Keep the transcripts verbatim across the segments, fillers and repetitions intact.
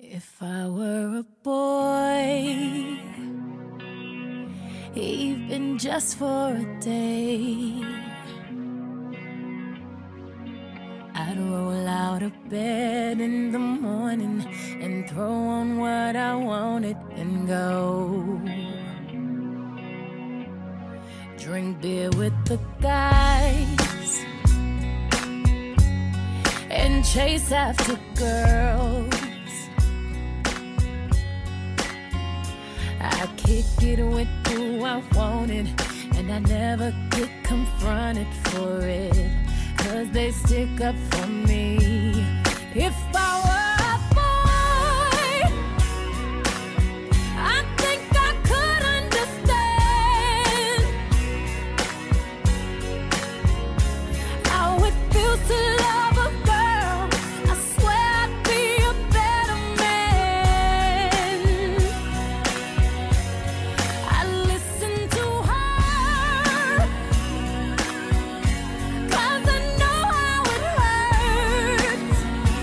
If I were a boy, even just for a day, I'd roll out of bed in the morning and throw on what I wanted and go drink beer with the guys and chase after girls. I kick it with who I wanted, and I never get confronted for it, 'cause they stick up for me. If I were a boy, I think I could understand how it feels to love a girl. I swear I'd be a better man. I listen to her, 'cause I know how it hurts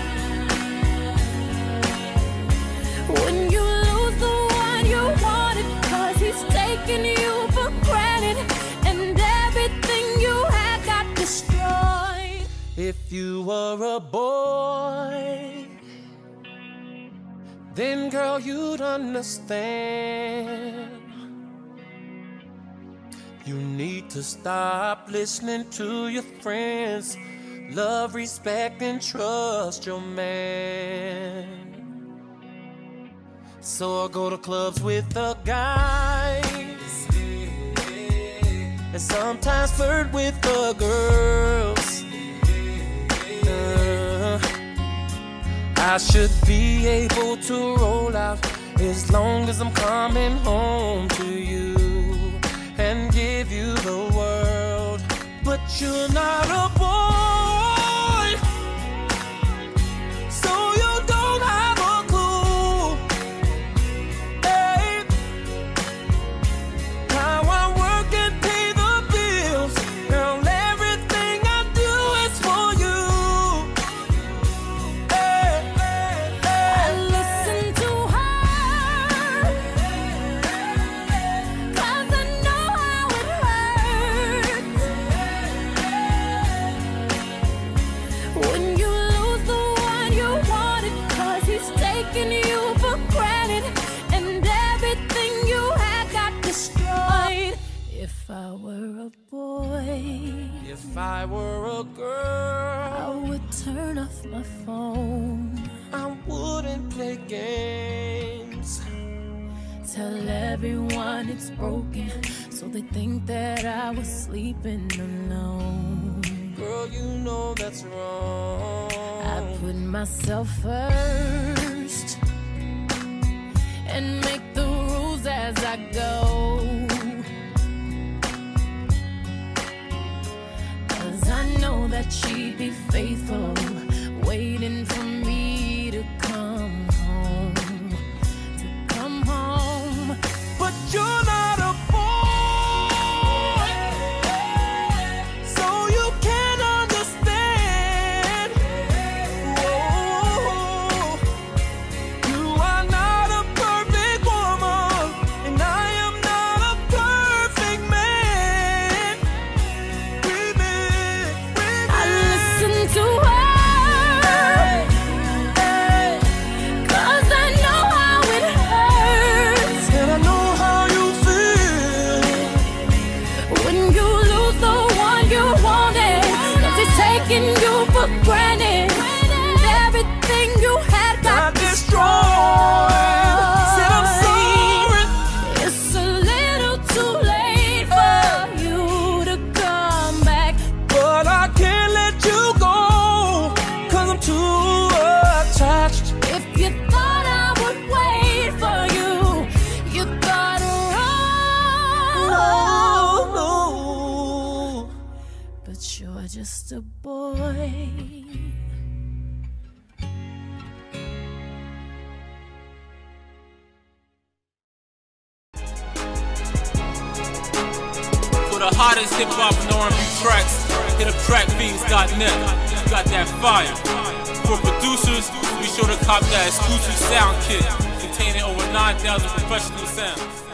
when you lose the one you wanted, 'cause he's taking you for granted and everything you had got destroyed. If you were a boy, then girl, you'd understand. You need to stop listening to your friends. Love, respect, and trust your man. So I go to clubs with the guys and sometimes flirt with the girls. Uh, I should be able to roll out as long as I'm coming home to you and give you the world. But you're not a boy, so you don't have a clue, hey, how I work and pay the bills. Girl, everything I do is for you. Hey, hey, hey. I listen to her, 'cause I know how it hurts when you lose the one you wanted, 'cause he's taking you for granted and everything you had got destroyed. If I were a boy, If I were a girl, I would turn off my phone, I wouldn't play games. tell everyone it's broken, so they think that I was sleeping alone. Girl, you know that's wrong. I put myself first and make the rules as I go, 'cause I know that she'd be faithful, waiting for me to come home, to come home. But you're not a boy, so you can't understand. Whoa. You are not a perfect woman, and I am not a perfect man. Remix, I listen to her, 'cause I know how it hurts and I know how you feel. when you lose the one you wanted, 'cause he's taking you for granted and everything you had got Got destroyed. Said I'm sorry. It's a little too late for you to come back. But I can't let you go, 'cause I'm too attached. If you thought I would wait for you, you thought wrong. Oh, no. But you're just a boy. For the hottest hip hop and R and B tracks, hit up track beats dot net. Got that fire. For producers, be sure to cop that exclusive sound kit containing over nine thousand professional sounds.